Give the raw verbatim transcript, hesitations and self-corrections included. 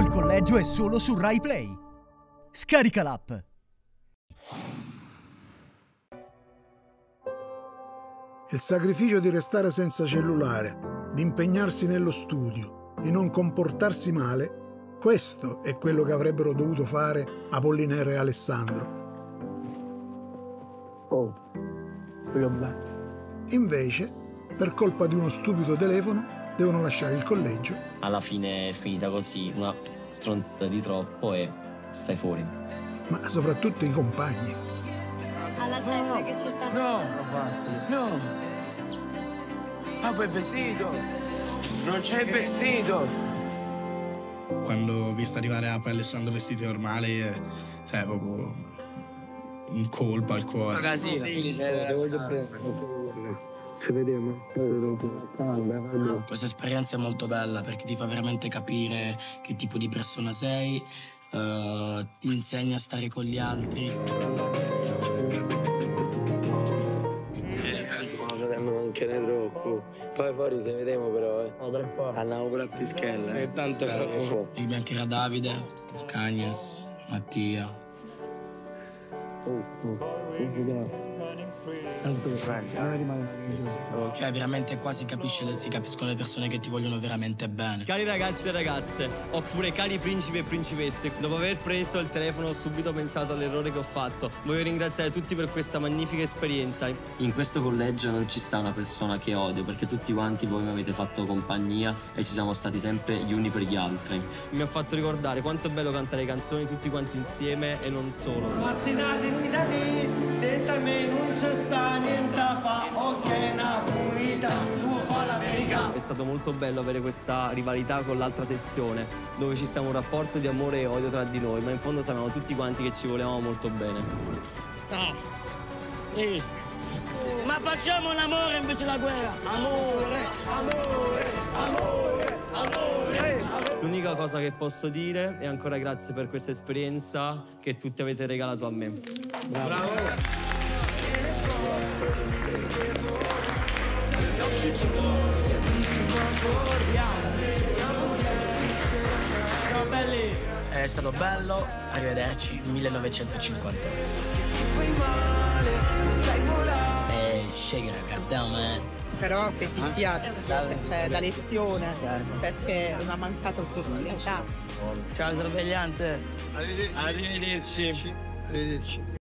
Il collegio è solo su Rai Play. Scarica l'app. Il sacrificio di restare senza cellulare, di impegnarsi nello studio, di non comportarsi male, questo è quello che avrebbero dovuto fare Apollinare e Alessandro. Oh, quello bello. Invece, per colpa di uno stupido telefono, devono lasciare il collegio. Alla fine è finita così, una stronzata di troppo e stai fuori. Ma soprattutto i compagni. Alla sesta che ci sta. No, no. Ma poi il vestito. Non c'è il vestito. Quando ho visto arrivare a Alessandro vestito normali, eh, cioè proprio un colpo al cuore. Ragazzi, ti voglio bene. Ci vediamo. Questa esperienza è molto bella perché ti fa veramente capire che tipo di persona sei, uh, ti insegna a stare con gli altri. Non ce n'è troppo. Poi fuori se vediamo però, eh. Andiamo pure a Pischella. Sì, tanto troppo. Mi mancherà Davide, Cagnas, Mattia. Oh, oh. Cioè veramente qua si capisce, si capiscono le persone che ti vogliono veramente bene. Cari ragazzi e ragazze, oppure cari principi e principesse, dopo aver preso il telefono ho subito pensato all'errore che ho fatto. Voglio ringraziare tutti per questa magnifica esperienza. In questo collegio non ci sta una persona che odio, perché tutti quanti voi mi avete fatto compagnia e ci siamo stati sempre gli uni per gli altri. Mi ha fatto ricordare quanto è bello cantare canzoni tutti quanti insieme e non solo. Mastinati da lì, senta me non c'è sta niente fa, ok, una comunità, tu fa l'America. È stato molto bello avere questa rivalità con l'altra sezione, dove ci sta un rapporto di amore e odio tra di noi, ma in fondo sapevamo tutti quanti che ci volevamo molto bene. No. Ehi. Ma facciamo l'amore invece la guerra. Amore, amore, amore, amore. L'unica cosa che posso dire è ancora grazie per questa esperienza che tutti avete regalato a me. Bravo. Bravo. Ciao belli. È stato bello, arrivederci, millenovecentocinquantotto. E shake it, goddamn man. Però che ti piace, cioè la lezione, perché non ha mancato fortuna. Ciao. Ciao sorvegliante. Arrivederci. Arrivederci. Arrivederci.